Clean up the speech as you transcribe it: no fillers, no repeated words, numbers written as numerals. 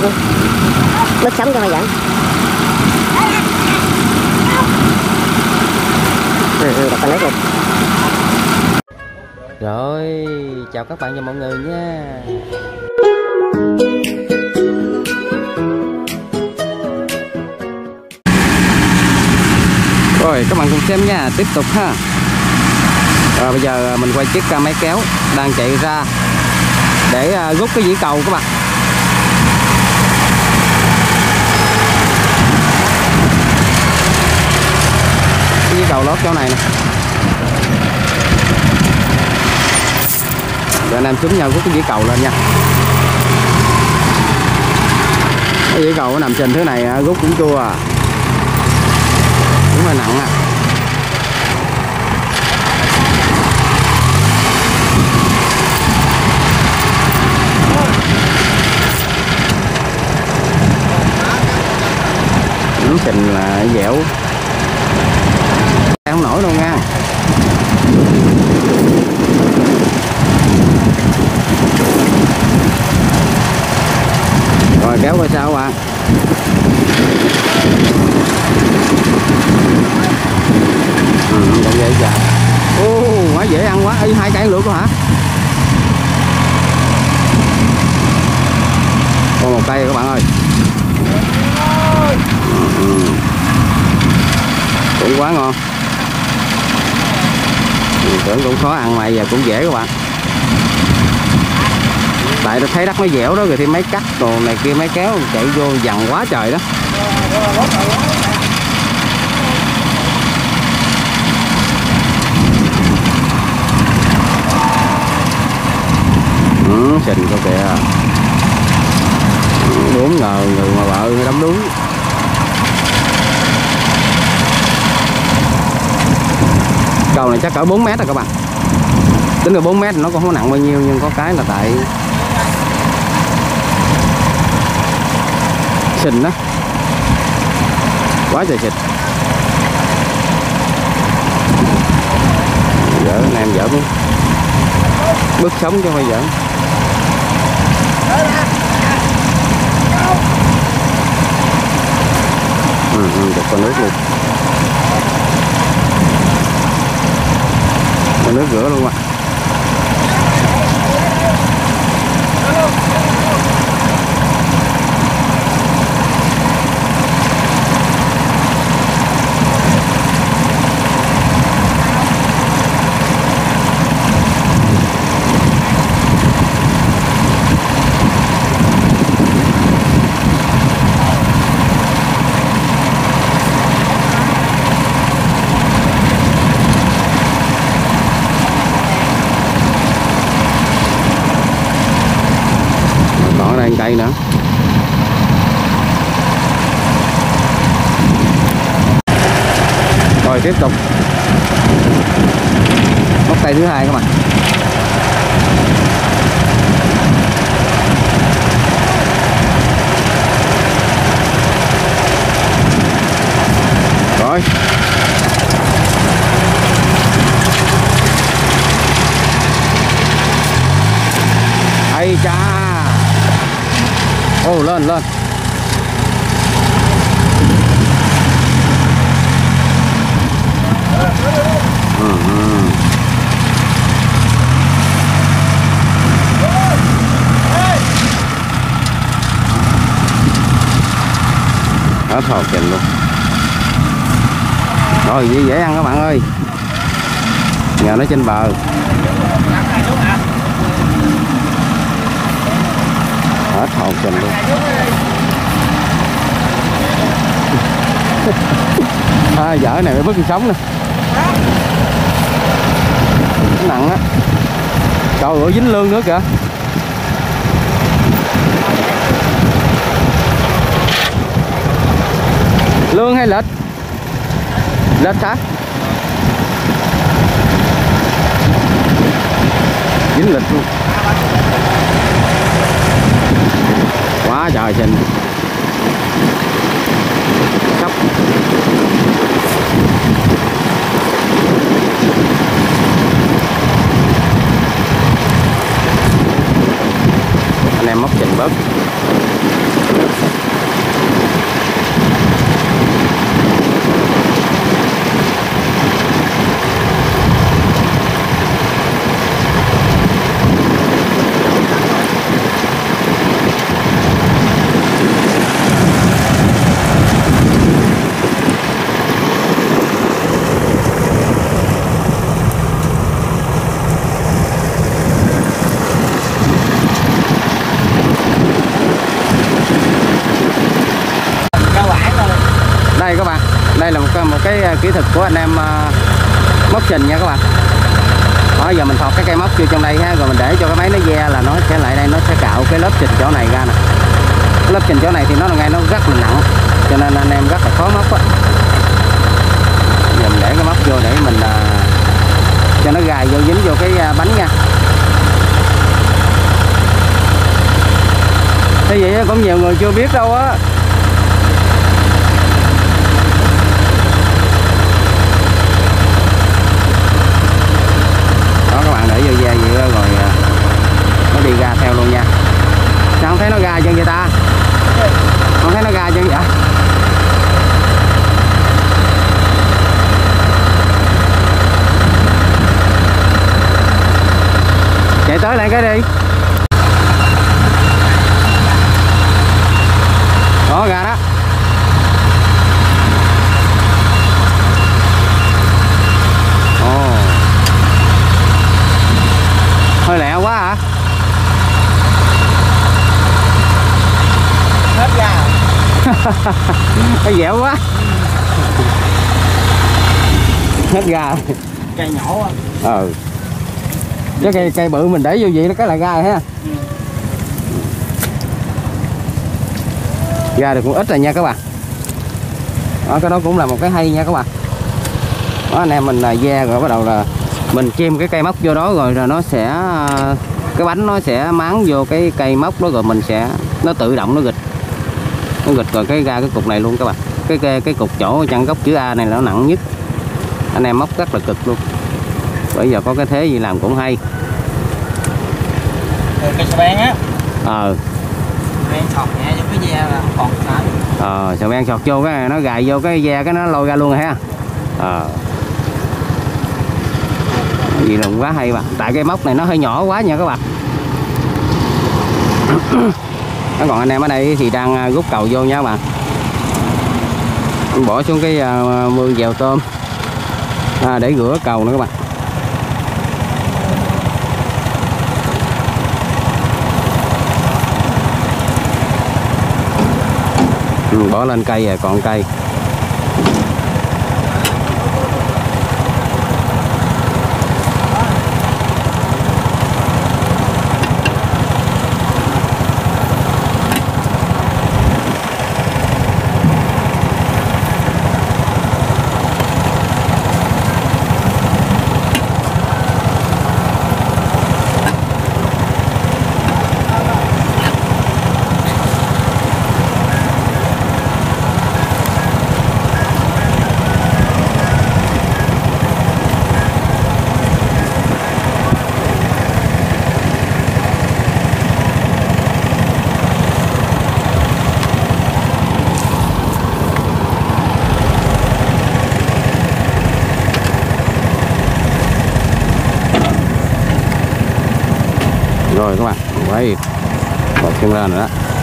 luôn. Bớt sống cho mày dẫn. Đặt con nước luôn. Rồi, chào các bạn và mọi người nha. Rồi các bạn cùng xem nha, tiếp tục ha. Rồi bây giờ mình quay chiếc máy kéo đang chạy ra để rút cái dĩ cầu các bạn. Cái dĩ cầu lót chỗ này nè. Rồi anh em chúng nhau rút cái dĩ cầu lên nha. Cái dĩ cầu nó nằm trên thứ này rút cũng chua à. Cũng hơi nặng à. Trình là dẻo không nổi đâu nha. Rồi kéo coi sao ạ. Còn dễ chà. Quá dễ ăn quá. Ê, 2 cây lượt luôn hả? Còn 1 cây các bạn ơi. Cũng quá ngon. Mình tưởng cũng khó ăn mà giờ cũng dễ các bạn. Tại tôi thấy đất nó dẻo đó, rồi thì máy cắt đồ này kia, máy kéo chạy vô dằn quá trời đó. Xình coi kìa. Đúng ngờ người mà vợ đấm đúng. Cầu này chắc cỡ 4 mét rồi các bạn. Tính là 4 mét nó cũng không nặng bao nhiêu, nhưng có cái là tại xình đó. Quá trời xịt. Dở anh em dở luôn. Bớt sống cho bây giờ. Được con nước luôn. Con nước rửa luôn ạ. Cây nữa. Rồi tiếp tục móc cây thứ 2 các bạn. Rồi ây cha. Lên lên. Hết hồn trình luôn. Rồi dễ ăn các bạn ơi. Nhờ nó trên bờ. Hết hồn trình luôn. Dở này phải bứt sống nè. Nặng á. Trời ơi dính lương nữa kìa. Lương hay lệch? Lệch hả? Dính lệch luôn. Quá trời xinh. Sắp. Anh em móc trình bớt. một cái kỹ thuật của anh em móc trình nha các bạn. Đó, giờ mình thọt cái cây móc vô trong đây ha, rồi mình để cho cái máy nó ve là nó sẽ lại đây, nó sẽ cạo cái lớp trình chỗ này ra nè. Cái lớp trình chỗ này thì nó là ngay nó rất là nặng, cho nên anh em rất là khó móc á. Giờ mình để cái móc vô để mình cho nó gài vô, dính vô cái bánh nha. Thế vậy cũng nhiều người chưa biết đâu á. Đó các bạn, để vô ve vậy rồi nó đi ra theo luôn nha. Sao không thấy nó ra chân vậy ta? Không thấy nó ra chân vậy? Chạy tới lại cái đi. Đó, ra đó. Ồ, hơi lẹ quá hả? Hết ra. Nó dẻo quá. Hết ra. Cây nhỏ quá. Cái cây bự mình để vô vậy nó cái lại ra ha. Ra được cũng ít rồi nha các bạn. Đó, cái đó cũng là một cái hay nha các bạn. Đó, anh em mình ve rồi bắt đầu là mình chêm cái cây móc vô đó, rồi nó sẽ cái bánh nó sẽ máng vô cái cây móc đó, rồi mình sẽ nó tự động nó gịch rồi cái ra cái cục này luôn các bạn. Cái cục chỗ chân gốc chữ A này là nó nặng nhất, anh em móc rất là cực luôn. Bây giờ có cái thế gì làm cũng hay. Cây xà beng á. Beng sọt nhẹ cho cái ve là không còn sợ. Xà beng sọt vô cái nó gài vô cái ve cái nó lôi ra luôn rồi ha. Gì là quá hay mà. Tại cái móc này nó hơi nhỏ quá nha các bạn. Còn anh em ở đây thì đang rút cầu vô nha các bạn. Bỏ xuống cái mương dèo tôm để rửa cầu nữa các bạn. Bỏ lên cây rồi còn cây. Rồi các bạn, quay bật chân lên rồi đó.